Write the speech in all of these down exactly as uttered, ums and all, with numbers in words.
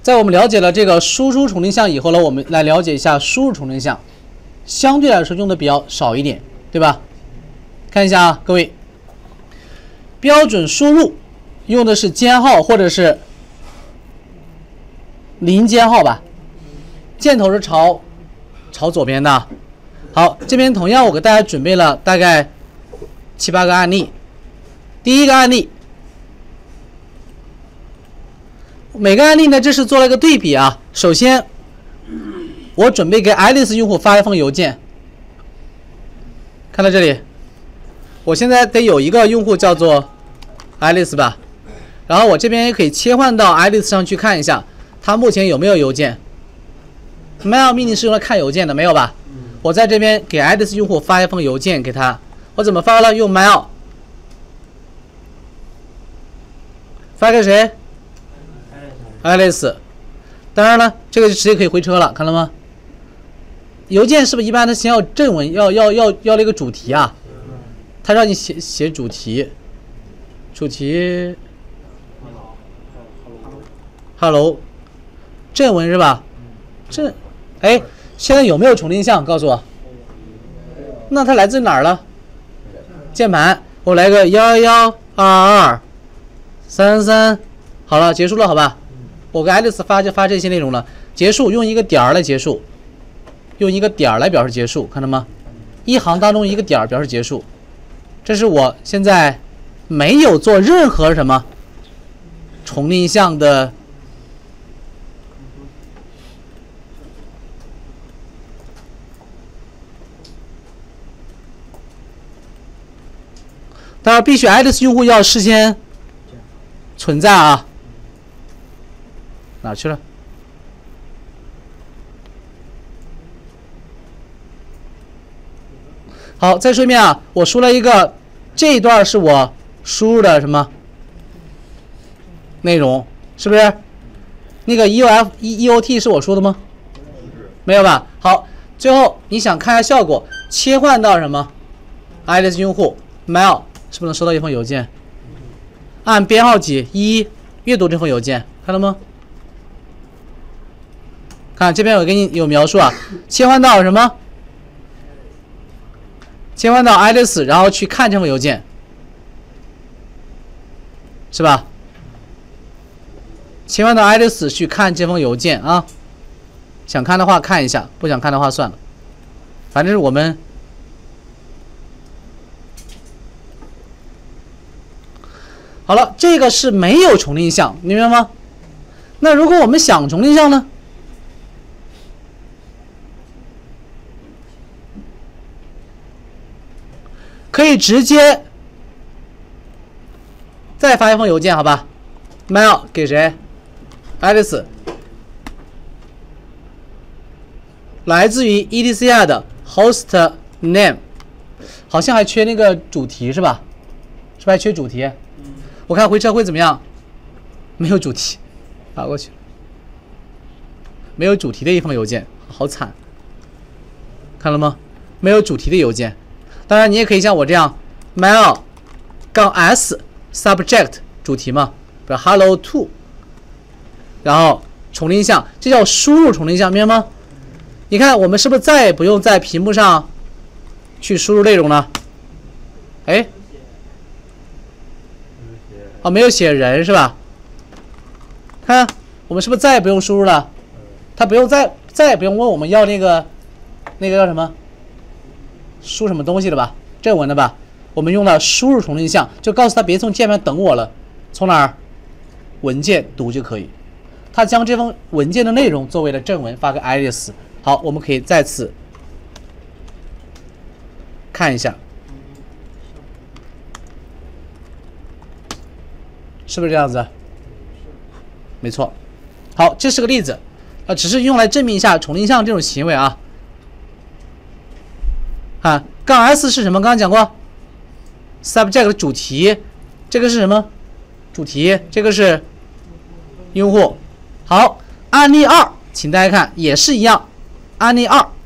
在我们了解了这个输出重定向以后呢，我们来了解一下输入重定向，相对来说用的比较少一点，对吧？看一下啊，各位，标准输入用的是尖号或者是零尖号吧，箭头是朝朝左边的。好，这边同样我给大家准备了大概七八个案例。第一个案例。每个案例呢，这是做了一个对比啊。首先，我准备给爱丽丝用户发一封邮件。看到这里，我现在得有一个用户叫做爱丽丝吧，然后我这边也可以切换到爱丽丝上去看一下，它目前有没有邮件。mail 命令是用来看邮件的，没有吧？我在这边给爱丽丝用户发一封邮件给他，我怎么发了？用 mail 发给谁？爱丽丝，当然了，这个就直接可以回车了，看到吗？邮件是不是一般的先要正文，要要要要那个主题啊？他让你写写主题，主题 ，hello， 正文是吧？正，哎，现在有没有重定向？告诉我。那它来自哪儿了？键盘，我来个幺幺二二三三，好了，结束了，好吧？我给爱丽丝发就发这些内容了，结束用一个点儿来结束，用一个点儿来表示结束，看到吗？一行当中一个点儿表示结束，这是我现在没有做任何什么重定向的当然必须爱丽丝用户要事先存在啊。哪去了？好，再说一遍啊，我输了一个，这一段是我输入的什么内容？是不是？那个 E O F E O T 是我说的吗？没有吧？好，最后你想看一下效果，切换到什么？爱丽丝用户 mail 是不是能收到一封邮件？按编号几一阅读这封邮件，看到吗？看这边我给你有描述啊，切换到什么？切换到爱丽丝，然后去看这封邮件，是吧？切换到爱丽丝去看这封邮件啊，想看的话看一下，不想看的话算了，反正是我们好了，这个是没有重定向，明白吗？那如果我们想重定向呢？可以直接再发一封邮件，好吧 ？mail 给谁？爱丽丝，来自于 E T C R 的 host name， 好像还缺那个主题是吧？是不是还缺主题？我看回车会怎么样？没有主题，发过去。没有主题的一封邮件，好惨。看了吗？没有主题的邮件。当然，你也可以像我这样 ，mail 杠 s subject 主题嘛，比如 hello to， 然后重定向，这叫输入重定向，明白吗？你看，我们是不是再也不用在屏幕上去输入内容了？哎，哦，没有写人是吧？看，我们是不是再也不用输入了？他不用再再也不用问我们要那个那个叫什么？输什么东西的吧，正文的吧，我们用了输入重定向，就告诉他别从键盘等我了，从哪儿文件读就可以。他将这封文件的内容作为了正文发给爱丽丝。好，我们可以再次看一下，是不是这样子？没错。好，这是个例子，啊，只是用来证明一下重定向这种行为啊。啊，杠 s 是什么？刚刚讲过 ，subject 主题，这个是什么？主题，这个是用户。好，案例二，请大家看，也是一样。案例二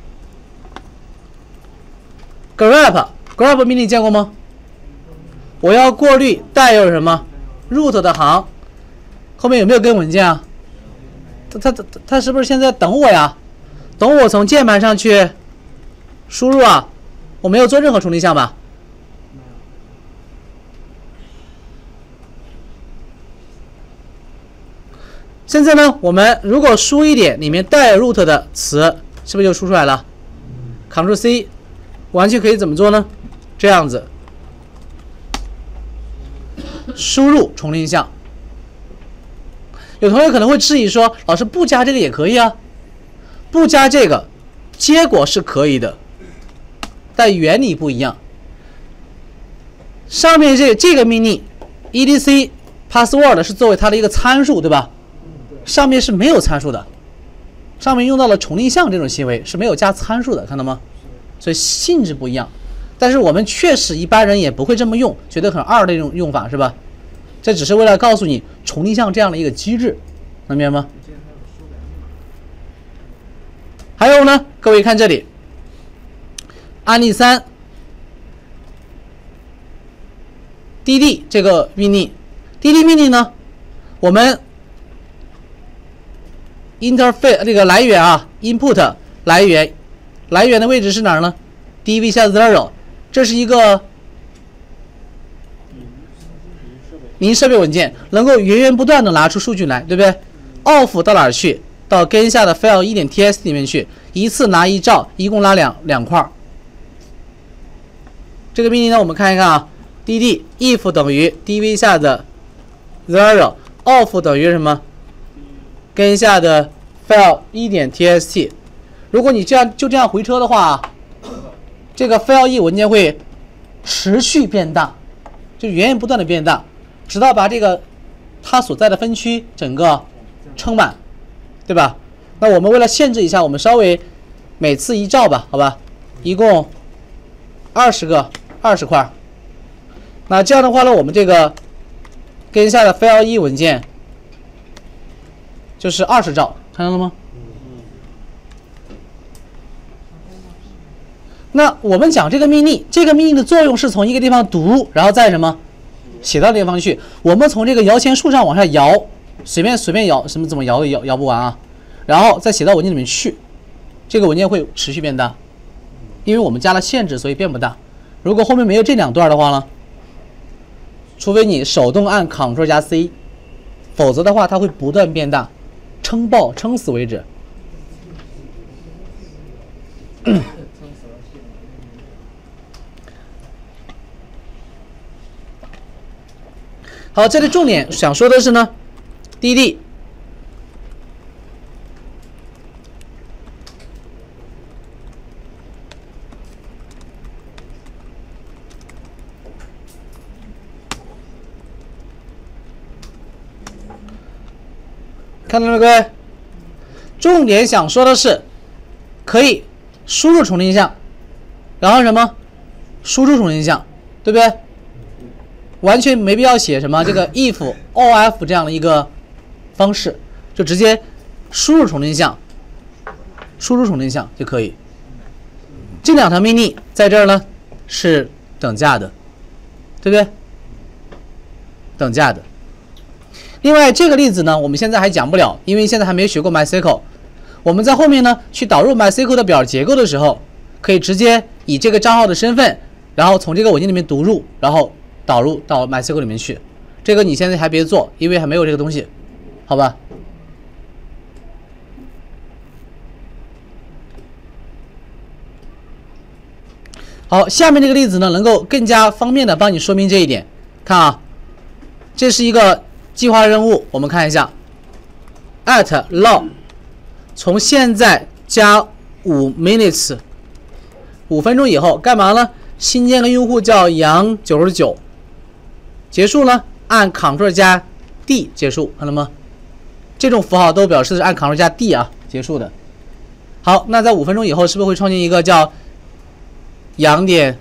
，grep grep 命令见过吗？我要过滤带有什么 root 的行，后面有没有跟文件啊？ 他他他他是不是现在等我呀？等我从键盘上去输入啊？我没有做任何重定项吧？现在呢，我们如果输一点里面带 root 的词，是不是就输出来了 ？Ctrl C， 完全可以怎么做呢？这样子，输入重定项。有同学可能会质疑说，老师不加这个也可以啊，不加这个，结果是可以的，但原理不一样。上面这这个命令 ，edc password 是作为它的一个参数，对吧？上面是没有参数的，上面用到了重定项这种行为是没有加参数的，看到吗？所以性质不一样。但是我们确实一般人也不会这么用，觉得很二的一种用法是吧？这只是为了告诉你重定项这样的一个机制，能明白吗？还有呢，各位看这里，案例三 ，dd 这个命令 ，dd 命令呢，我们 interface 这个来源啊 ，input 来源，来源的位置是哪儿呢 ？dv 下 zero， 这是一个零设备文件，能够源源不断的拿出数据来，对不对 ？off 到哪儿去？到根下的 file 一点 ts 里面去，一次拿一兆，一共拿两两块。这个命令呢，我们看一看啊 ，dd if 等于 dv 下的 zero off 等于什么？根下的 file 一点 txt。如果你这样就这样回车的话，这个 file 一文件会持续变大，就源源不断的变大，直到把这个它所在的分区整个撑满。对吧？那我们为了限制一下，我们稍微每次一兆吧，好吧？一共二十个，二十块。那这样的话呢，我们这个根下的 file 一文件就是二十兆，看到了吗？那我们讲这个命令，这个命令的作用是从一个地方读，然后再什么写到地方去。我们从这个摇钱树上往下摇。随便随便摇，什么怎么摇都摇摇不完啊，然后再写到文件里面去，这个文件会持续变大，因为我们加了限制，所以变不大。如果后面没有这两段的话呢，除非你手动按 Ctrl 加 C， 否则的话它会不断变大，撑爆撑死为止。好，这里重点想说的是呢。dd 看到了没，各位？重点想说的是，可以输入重定项，然后什么？输出重定项，对不对？完全没必要写什么这个 if of 这样的一个方式，就直接输入重定项，输入重定项就可以。这两条命令在这儿呢是等价的，对不对？等价的。另外这个例子呢，我们现在还讲不了，因为现在还没学过 MySQL。我们在后面呢去导入 MySQL 的表结构的时候，可以直接以这个账号的身份，然后从这个文件里面读入，然后导入到 MySQL 里面去。这个你现在还别做，因为还没有这个东西。好吧，好，下面这个例子呢，能够更加方便的帮你说明这一点。看啊，这是一个计划任务，我们看一下 ，at log 从现在加五 minutes， 五分钟以后干嘛呢？新建个用户叫杨九十九，结束呢，按 Ctrl 加 D 结束，看到吗？这种符号都表示是按 Ctrl 加 D 啊结束的。好，那在五分钟以后是不是会创建一个叫杨点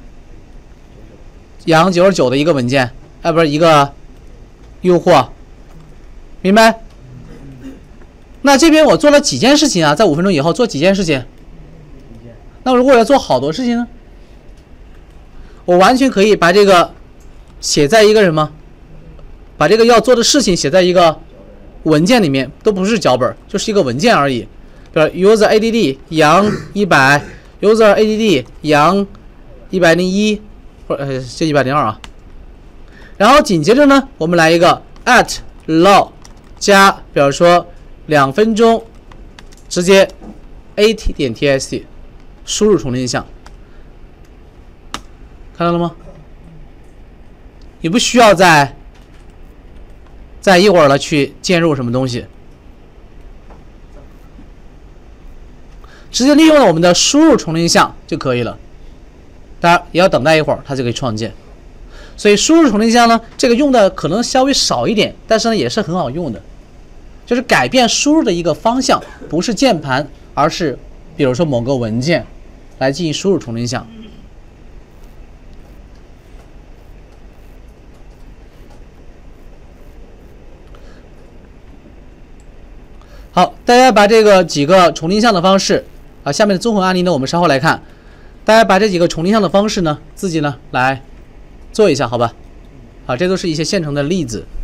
杨九十九的一个文件？哎，不是一个用户啊，明白？那这边我做了几件事情啊？在五分钟以后做几件事情？那如果要做好多事情呢？我完全可以把这个写在一个什么？把这个要做的事情写在一个文件里面，都不是脚本，就是一个文件而已。比如 user add 杨一百 ，user add 杨一百零一，或者呃这一百零二啊。然后紧接着呢，我们来一个 at log 加，比如说两分钟，直接 at 点 txt 输入重定向，看到了吗？你不需要再再一会儿了去键入什么东西，直接利用了我们的输入重定向就可以了。当然也要等待一会儿，它就可以创建。所以输入重定向呢，这个用的可能稍微少一点，但是呢也是很好用的，就是改变输入的一个方向，不是键盘，而是比如说某个文件来进行输入重定向。好，大家把这个几个重定向的方式啊，下面的综合案例呢，我们稍后来看。大家把这几个重定向的方式呢，自己呢来做一下，好吧？啊，这都是一些现成的例子。